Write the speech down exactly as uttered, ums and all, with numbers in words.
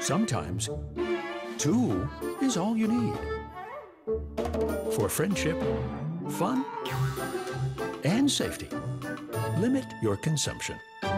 Sometimes two is all you need. For friendship, fun, and safety, limit your consumption.